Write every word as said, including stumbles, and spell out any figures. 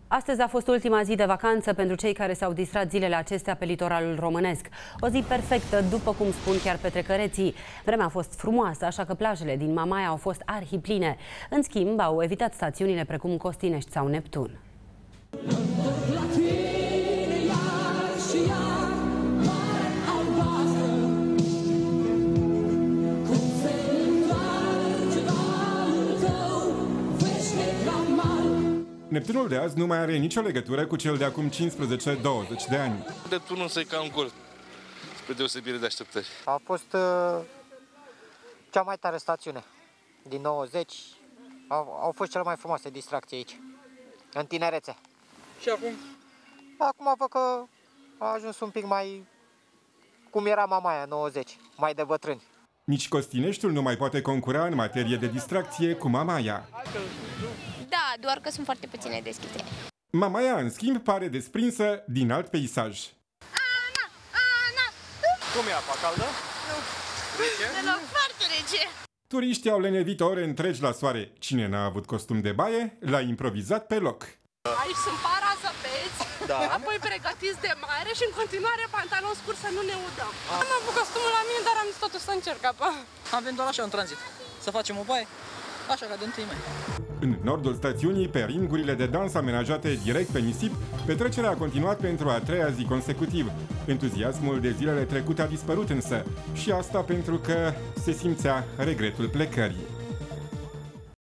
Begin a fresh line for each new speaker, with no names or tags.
Astăzi a fost ultima zi de vacanță pentru cei care s-au distrat zilele acestea pe litoralul românesc. O zi perfectă, după cum spun chiar petrecăreții. Vremea a fost frumoasă, așa că plajele din Mamaia au fost arhipline. În schimb, au evitat stațiunile precum Costinești sau Neptun.
Neptunul de azi nu mai are nicio legătură cu cel de acum cincisprezece douăzeci de ani.
Neptunul se ca un gol, spre deosebire de așteptări.
A fost uh, cea mai tare stațiune din nouăzeci. Au, au fost cele mai frumoase distracții aici, în tinerețe.
Și acum?
Acum văd că a ajuns un pic mai cum era Mamaia în nouăzeci, mai de bătrâni.
Nici Costineștiul nu mai poate concura în materie de distracție cu Mamaia.
Da, doar că sunt foarte puține deschise.
Mamaia, în schimb, pare desprinsă din alt peisaj.
Ana, Ana!
Cum e apa? Caldă?
Nu. Deloc, foarte rece.
Turiștii au lenevit ore întregi la soare. Cine n-a avut costum de baie, l-a improvizat pe loc.
Aici sunt parazăpeți, da. Apoi pregătiți de mare și în continuare pantaloni scurt să nu ne udăm. A. Am avut costumul la mine, dar am zis totuși să încerc apa.
Am venit doar așa în tranzit, să facem o baie, așa ca de întâi mai.
În nordul stațiunii, pe ringurile de dans amenajate direct pe nisip, petrecerea a continuat pentru a treia zi consecutiv. Entuziasmul de zilele trecute a dispărut însă, și asta pentru că se simțea regretul plecării.